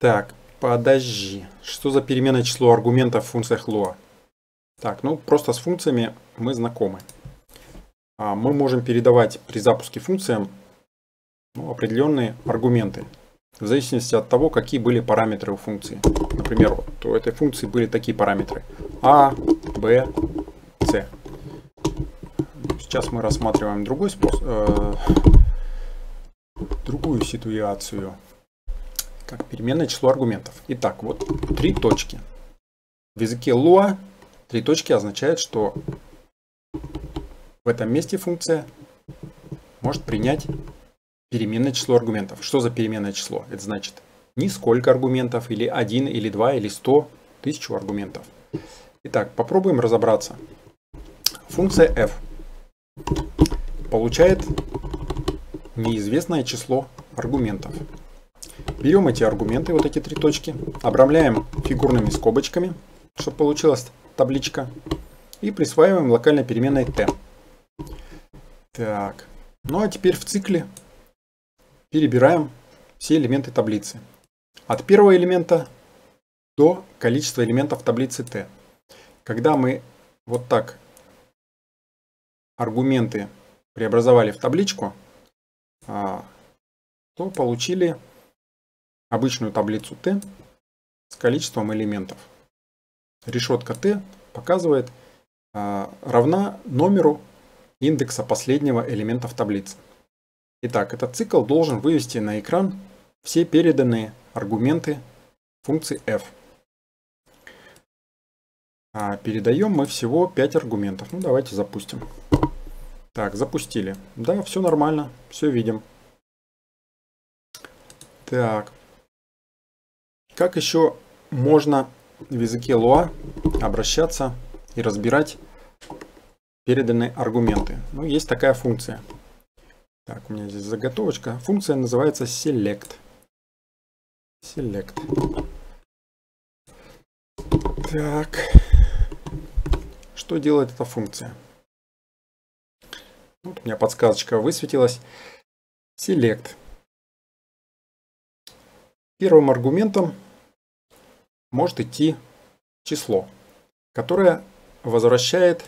Так, подожди. Что за переменное число аргументов в функциях Lua? Так, ну просто с функциями мы знакомы. Мы можем передавать при запуске функциям определенные аргументы. В зависимости от того, какие были параметры у функции. Например, вот у этой функции были такие параметры. А, Б, С. Сейчас мы рассматриваем другой способ, другую ситуацию. Как переменное число аргументов. Итак, вот 3 точки. В языке Lua 3 точки означает, что в этом месте функция может принять переменное число аргументов. Что за переменное число? Это значит не сколько аргументов, или 1, или 2, или 100, 1000 аргументов. Итак, попробуем разобраться. Функция f получает неизвестное число аргументов. Берем эти аргументы, вот эти 3 точки, обрамляем фигурными скобочками, чтобы получилась табличка, и присваиваем локальной переменной t. Так, ну а теперь в цикле перебираем все элементы таблицы. От первого элемента до количества элементов таблицы t. Когда мы вот так аргументы преобразовали в табличку, то получили обычную таблицу t с количеством элементов. Решетка t показывает равна номеру индекса последнего элемента в таблице. Итак, этот цикл должен вывести на экран все переданные аргументы функции f. Передаем мы всего 5 аргументов. Ну, давайте запустим. Так, запустили. Да, все нормально, все видим. Так. Как еще можно в языке Lua обращаться и разбирать переданные аргументы? Ну, есть такая функция. Так, у меня здесь заготовочка. Функция называется select. Select. Так. Что делает эта функция? Вот у меня подсказочка высветилась. Select. Первым аргументом может идти число, которое возвращает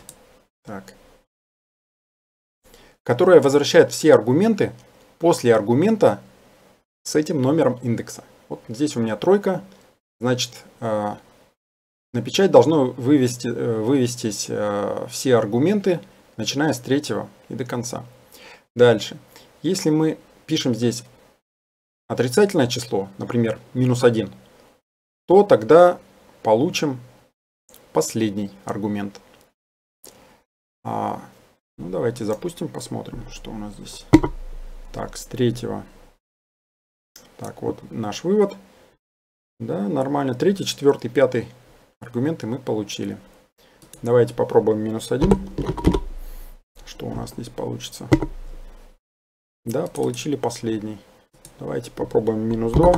все аргументы после аргумента с этим номером индекса. Вот здесь у меня 3, значит, на печать должно вывестись все аргументы, начиная с 3 и до конца. Дальше. Если мы пишем здесь отрицательное число, например, -1, то тогда получим последний аргумент. Ну, давайте запустим, посмотрим, что у нас здесь. Так, с 3. Так, вот наш вывод. Да, нормально. 3, 4, 5 аргументы мы получили. Давайте попробуем -1. Что у нас здесь получится? Да, получили последний. Давайте попробуем -2.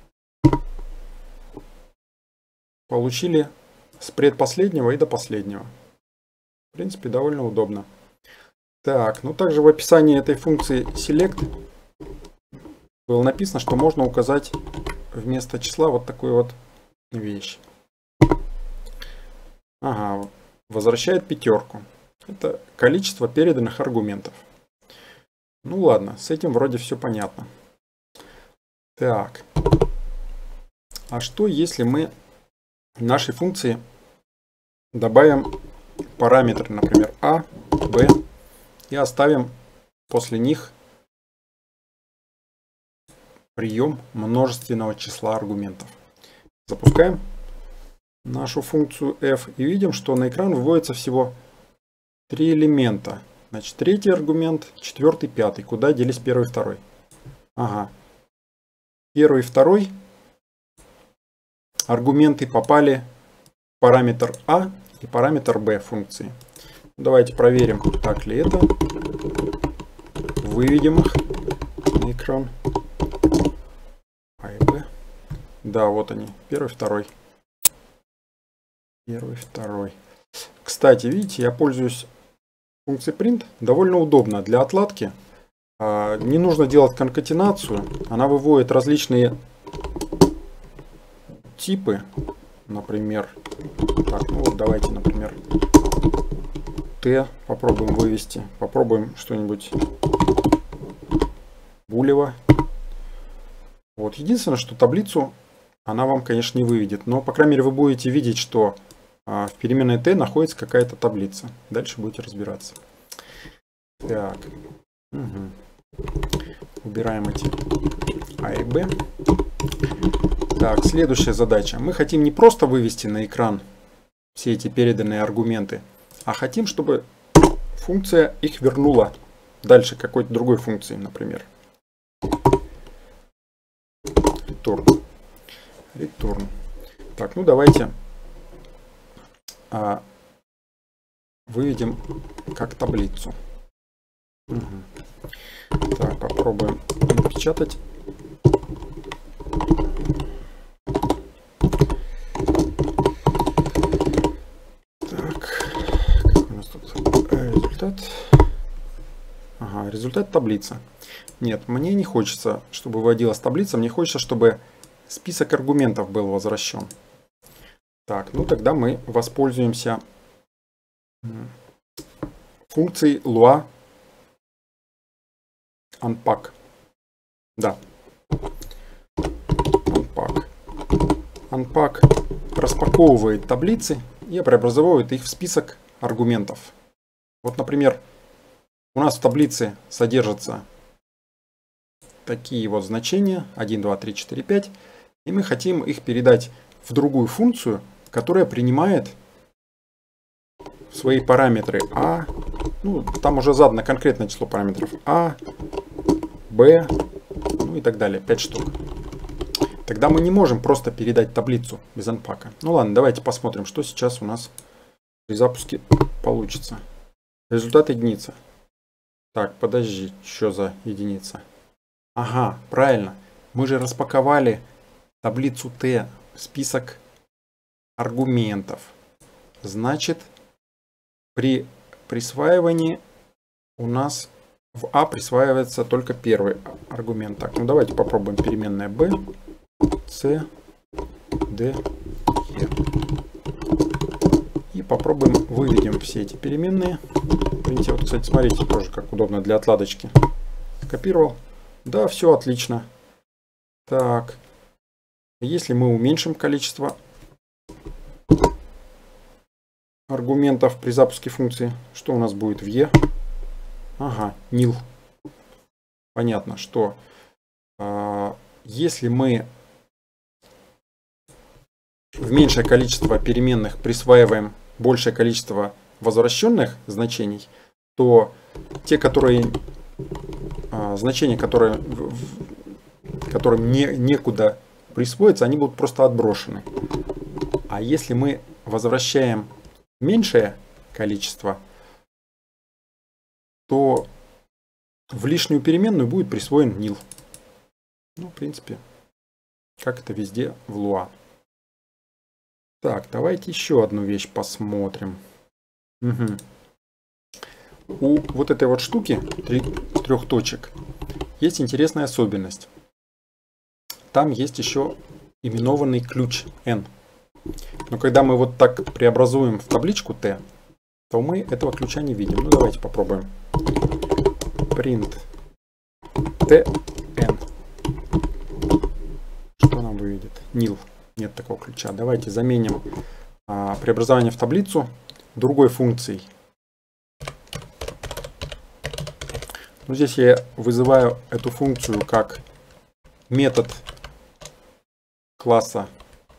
Получили с предпоследнего и до последнего. В принципе, довольно удобно. Так, ну также в описании этой функции select было написано, что можно указать вместо числа вот такую вот вещь. Ага, возвращает 5. Это количество переданных аргументов. Ну ладно, с этим вроде все понятно. Так, а что если мы в нашей функции добавим параметры, например, А, Б, и оставим после них прием множественного числа аргументов. Запускаем нашу функцию f и видим, что на экран выводится всего 3 элемента. Значит, 3 аргумент, 4, 5. Куда делись 1 и 2? Ага. 1 и 2 аргументы попали в параметр А и параметр Б функции. Давайте проверим, так ли это. Выведем их на экран. А и Б. Да, вот они. 1 и 2. 1 и 2. Кстати, видите, я пользуюсь функцией print. Довольно удобно для отладки. Не нужно делать конкатенацию. Она выводит различные типы, например, так, ну вот давайте, например, Т попробуем вывести, попробуем что-нибудь булево. Вот, единственное, что таблицу она вам, конечно, не выведет, но, по крайней мере, вы будете видеть, что в переменной Т находится какая-то таблица. Дальше будете разбираться. Так, убираем эти А и Б. Так, следующая задача. Мы хотим не просто вывести на экран все эти переданные аргументы, а хотим, чтобы функция их вернула дальше какой-то другой функции, например. Return. Так, ну давайте выведем как таблицу. Так, попробуем напечатать. Так, как у нас тут результат? Ага, результат таблица. Нет, мне не хочется, чтобы выводилась таблица, мне хочется, чтобы список аргументов был возвращен. Так, ну тогда мы воспользуемся функцией lua unpack. Да. Unpack распаковывает таблицы и преобразовывает их в список аргументов. Вот, например, у нас в таблице содержатся такие вот значения 1, 2, 3, 4, 5. И мы хотим их передать в другую функцию, которая принимает свои параметры А. Ну, там уже задано конкретное число параметров А, Б, ну и так далее. 5 штук. Тогда мы не можем просто передать таблицу без анпака. Ну ладно, давайте посмотрим, что сейчас у нас при запуске получится. Результат единица. Так, подожди, что за единица? Ага, правильно. Мы же распаковали таблицу Т, список аргументов. Значит, при присваивании у нас в А присваивается только первый аргумент. Так, ну давайте попробуем переменная B, C, D, E. И попробуем выведем все эти переменные. Видите, вот, кстати, смотрите, тоже как удобно для отладочки. Копировал. Да, все отлично. Так. Если мы уменьшим количество аргументов при запуске функции, что у нас будет в E? Ага, nil. Понятно, что если мы в меньшее количество переменных присваиваем большее количество возвращенных значений, то те, значения, которым некуда присвоиться, они будут просто отброшены. А если мы возвращаем меньшее количество, то в лишнюю переменную будет присвоен nil. Ну, в принципе, как это везде в Lua. Так, давайте еще одну вещь посмотрим. Угу. У вот этой вот штуки, трех точек, есть интересная особенность. Там есть еще именованный ключ n. Но когда мы вот так преобразуем в табличку t, то мы этого ключа не видим. Ну давайте попробуем. Print tn. Что нам выведет? Nil. Нет такого ключа. Давайте заменим преобразование в таблицу другой функцией. Ну, здесь я вызываю эту функцию как метод класса,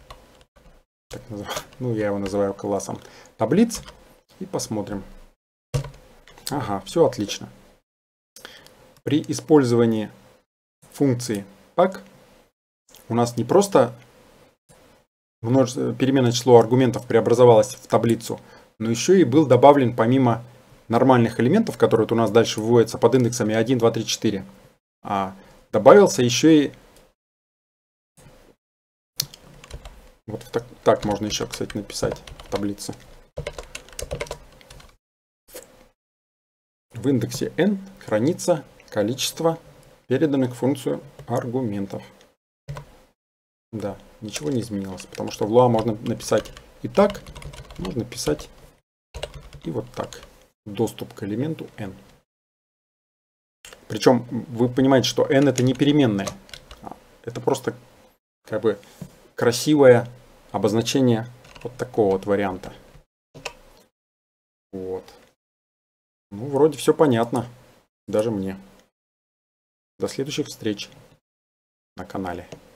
ну я его называю классом таблиц, и посмотрим. Ага, все отлично. При использовании функции pack у нас не просто переменное число аргументов преобразовалось в таблицу, но еще и был добавлен помимо нормальных элементов, которые вот у нас дальше выводятся под индексами 1, 2, 3, 4, добавился еще и вот так можно еще, кстати, написать в таблице. В индексе n хранится количество переданных в функцию аргументов. Да, ничего не изменилось, потому что в Lua можно написать и так, можно писать и вот так. Доступ к элементу n. Причем вы понимаете, что n это не переменная. Это просто как бы красивое обозначение вот такого вот варианта. Вот. Ну, вроде все понятно. Даже мне. До следующих встреч на канале.